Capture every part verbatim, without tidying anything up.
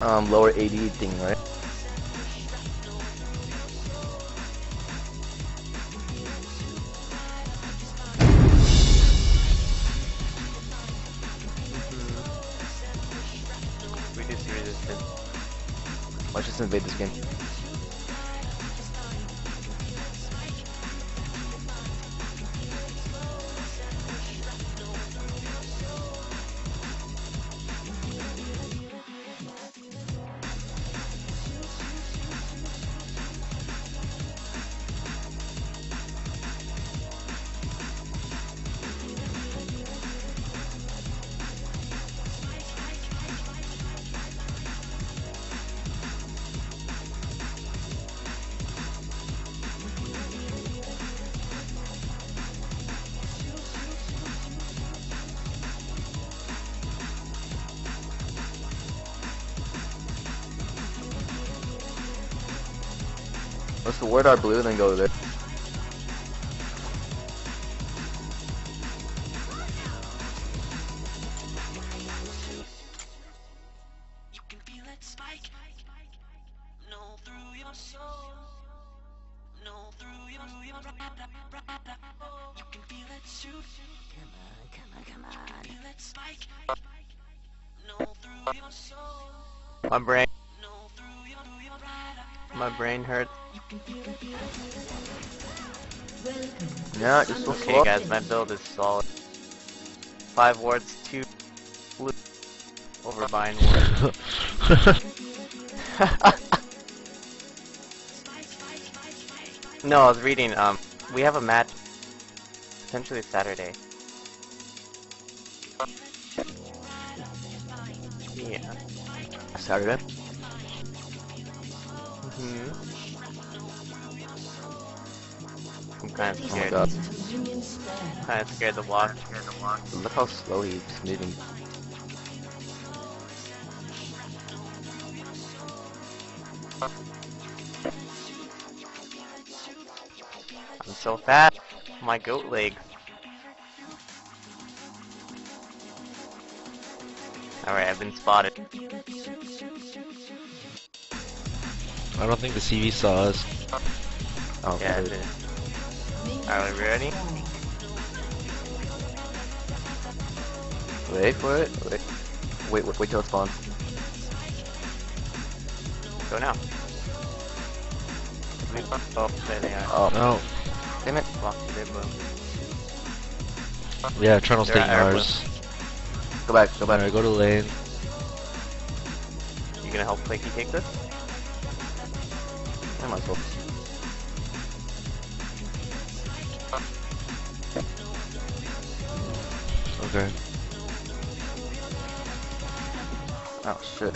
um lower A D thing, right? Reduce the resistance. Let's just invade this game. Let's ward our blue and then go there. My brain. My brain hurts. Yeah, just so Okay, slow. guys, my build is solid. Five wards, two blue over bind ward. No, I was reading. Um, we have a match potentially Saturday. Yeah. Saturday. Hmm. I'm kind of Oh my scared. god. Kind of scared to walk. Look how slow he's moving. I'm so fat. My goat legs. Alright, I've been spotted. I don't think the C V saw us. Oh, Yeah, I good. did. Alright, we ready? Wait for it. Wait. Wait, wait, wait till it spawns. Go now. Oh, there they are. Oh, No. damn it. Walk to their blue. Yeah, Eternal They're staying at our ours. Go back, go back. Alright, go to lane. You gonna help Flaky take this? I might as well. Okay. Oh, shit.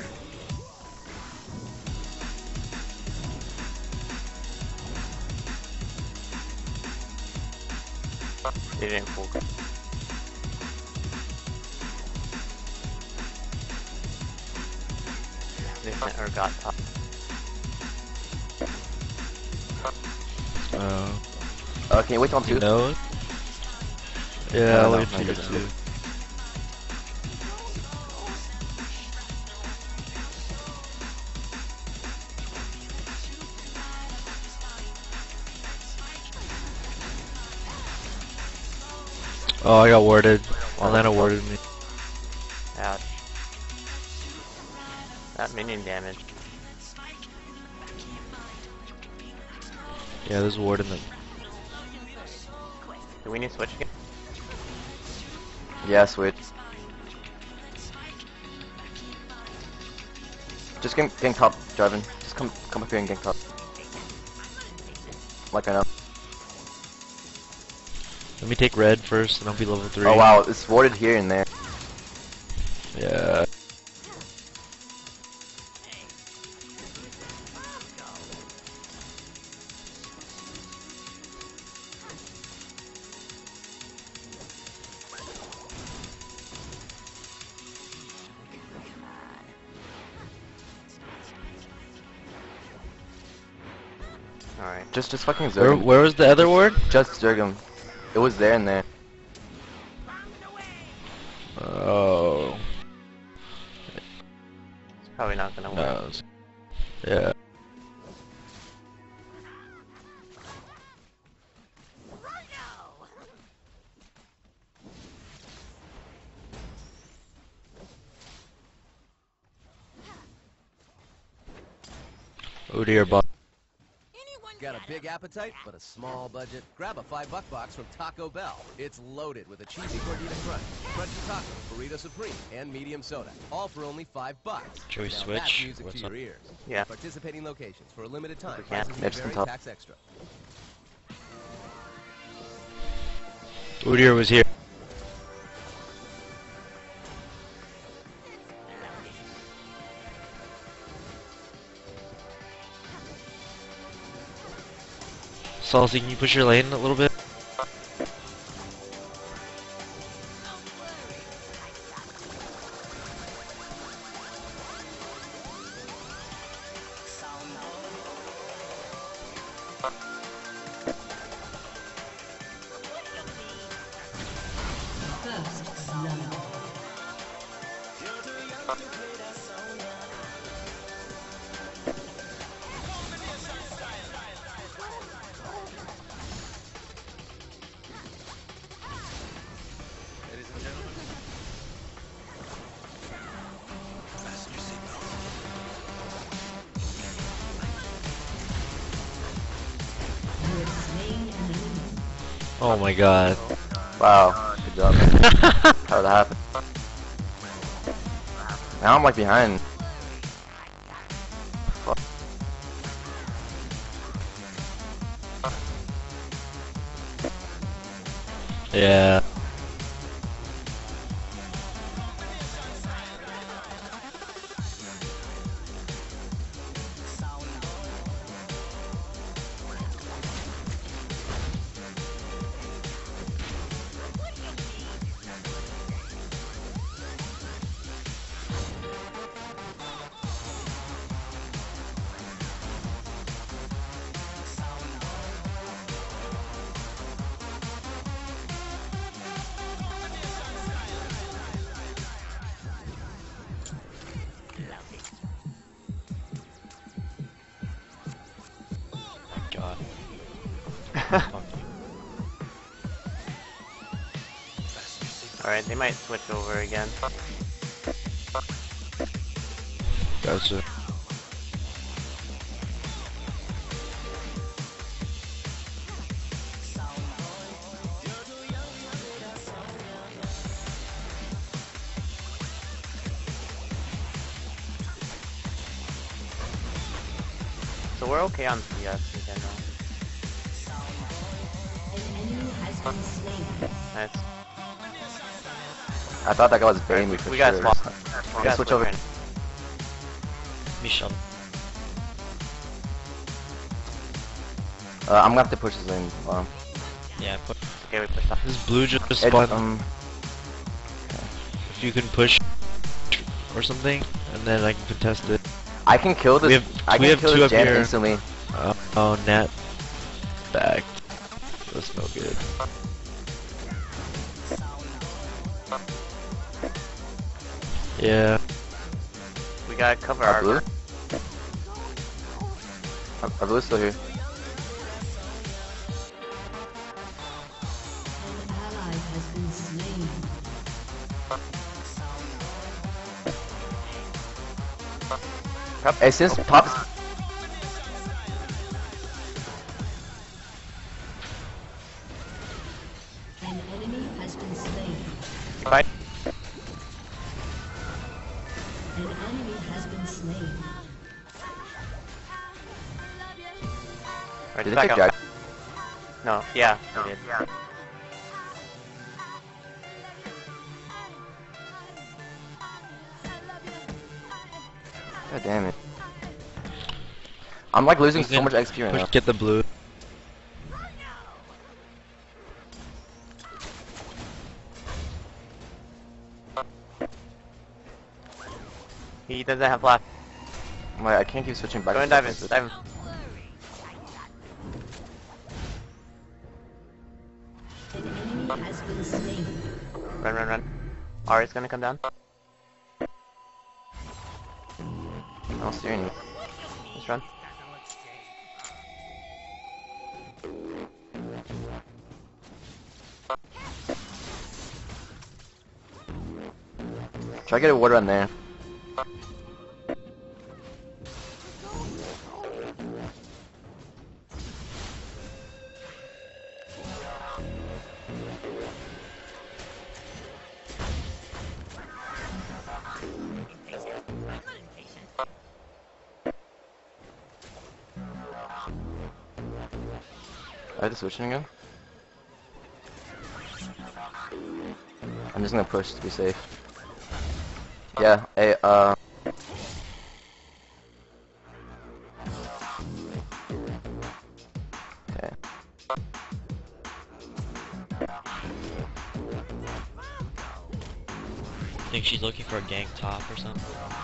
They didn't pull. They sent or got top. Uh, Uh, can you wait till I'm you two? know it? Yeah, No, I'll no, wait no, for you no, to. no. Oh, I got warded. Atlanta warded me. Ouch. That minion damage. Yeah, there's a ward in the. Do we need to switch again? Yeah, switch. Just gang, gang top, driving. Just come come up here and gang top. Like I know. Let me take red first, and I'll be level three. Oh wow, it's warded here and there. Yeah. Alright. Just just fucking Where Zerg him. where was the other ward? Just Zerg him. It was there and there. Oh. It's probably not gonna No. Yeah. Oh dear, bot. Got a big appetite, but a small budget? Grab a five buck box from Taco Bell. It's loaded with a cheesy gordita crunch, crunchy taco, burrito supreme, and medium soda. All for only five bucks. Should we now switch? That's music What's to up? your ears. Yeah. Participating locations for a limited time. Yeah. Prices may Maybe some vary, top. tax extra. Udyr was here. Salsy, can you push your lane a little bit? First love. Ladies and gentlemen. Fasten your seatbelts. You have slain an enemy. Oh my god. Wow, good job. How did that happen? Now I'm like behind. Fuck. Yeah. God. Alright, they might switch over again. Gotcha. So we're okay on C S in general. An enemy has been slain. Nice. I thought that guy was baiting me for We sure. got swap. We Yeah, got switch switch over. right Michel. Uh, I'm gonna have to push his lane. Um, Yeah, put now. Okay, we pushed off. this blue just Ed, spawned. um, If you can push or something, and then I can contest it. I can kill this. We have- I we can have kill two this up Jan here. instantly. Uh, oh, Nat. Back. That's no good. Yeah. We gotta cover Our our blue. Our, our blue's still here. An ally has been slain. Hey, since Pop is An enemy has been slain. Right. An enemy has been slain. Right, did it back take up. Jack? No, yeah, we did. God damn it. I'm like losing You so can much X P right push, now. get the blue. He doesn't have flash. I'm like, I can't keep switching back. Go and and dive in. forth. Dive in. An enemy has been slain. Run, run, run. Ari's gonna come down. I don't see any. Let's run. Try to get a water on there. I have to switch again. I'm just gonna push to be safe. Yeah, hey, uh... okay. I think she's looking for a gank top or something.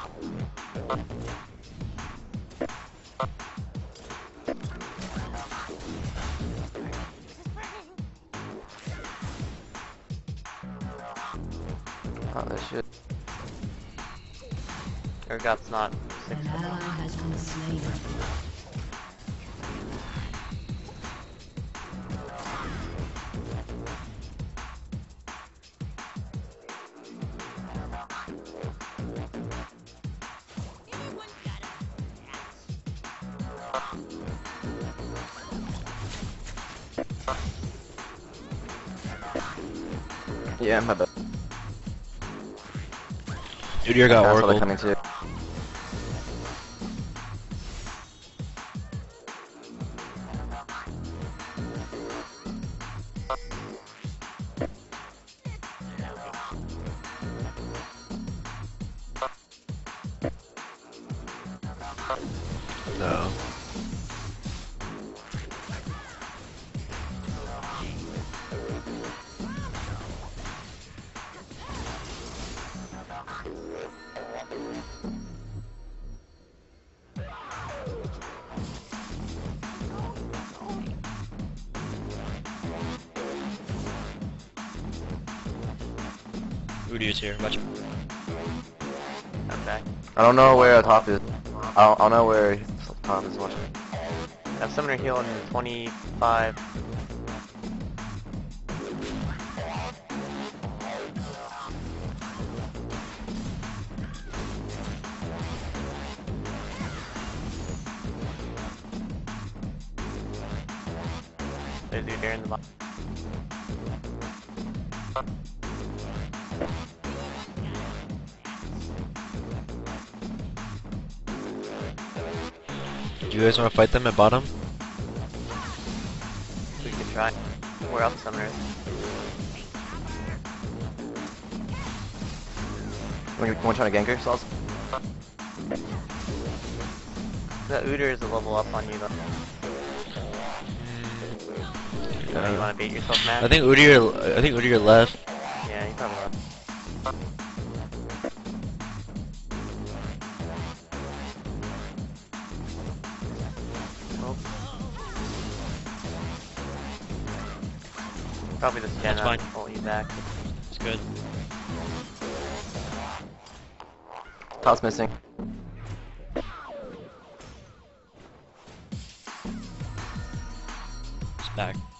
Oh, that shit. Urgot's not six. An ally has been slain. Yeah, my bad. Dude, you got That's what Oracle. they're coming to. No. Udyr's here. Watch. Okay. I don't know where top is. I don't, I don't know where top is watching. I have summoner heal in twenty-five. There's Udyr in the bottom. Do you guys want to fight them at bottom? We could try. Where else summoner is? When you want to try to gank her, Sauce? The Udyr is a level up on you though. You Yeah. want to bait yourself, man? I think Udyr. I think Udyr left. Yeah, he probably left. Nope. Probably this Jenna fine. will hold you back. It's good. Top's missing. It's back.